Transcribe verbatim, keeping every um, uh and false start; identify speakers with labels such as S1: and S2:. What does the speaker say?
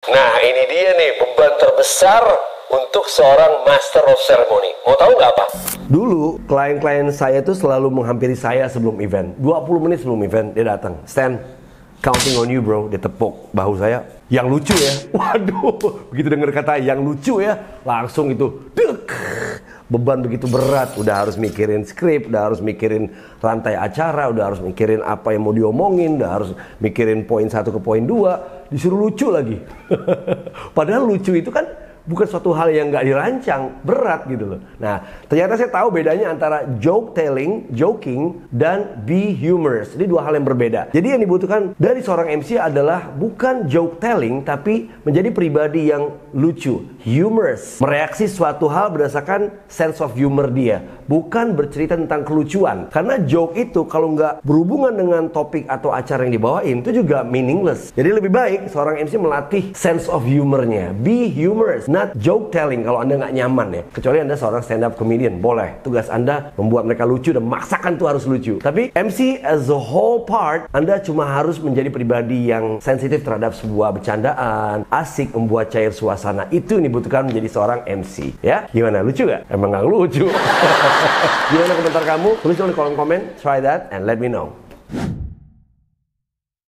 S1: Nah, ini dia nih beban terbesar untuk seorang master of ceremony. Mau tahu nggak apa? Dulu, klien-klien saya tuh selalu menghampiri saya sebelum event. dua puluh menit sebelum event, dia datang. Stan, counting on you bro. Dia tepuk bahu saya. Yang lucu ya. Waduh, begitu dengar kata yang lucu ya, langsung itu, dek. Beban begitu berat. Udah harus mikirin skrip, udah harus mikirin rantai acara, udah harus mikirin apa yang mau diomongin, udah harus mikirin poin satu ke poin dua. Disuruh lucu lagi. Padahal lucu itu kan bukan suatu hal yang nggak dirancang, berat gitu loh. Nah, ternyata saya tahu bedanya antara joke telling, joking, dan be humorous. Ini dua hal yang berbeda. Jadi yang dibutuhkan dari seorang M C adalah bukan joke telling, tapi menjadi pribadi yang lucu, humorous. Mereaksi suatu hal berdasarkan sense of humor dia, bukan bercerita tentang kelucuan. Karena joke itu kalau nggak berhubungan dengan topik atau acara yang dibawain, itu juga meaningless. Jadi lebih baik seorang M C melatih sense of humornya. Be humorous, not joke telling kalau Anda nggak nyaman ya. Kecuali Anda seorang stand up comedian, boleh. Tugas Anda membuat mereka lucu dan memaksakan tuh harus lucu. Tapi M C as a whole part, Anda cuma harus menjadi pribadi yang sensitif terhadap sebuah bercandaan, asik, membuat cair suasana. Itu yang dibutuhkan menjadi seorang M C. Ya, gimana? Lucu nggak? Emang nggak lucu. Gimana komentar kamu? Tulis di kolom komen. Try that and let me know.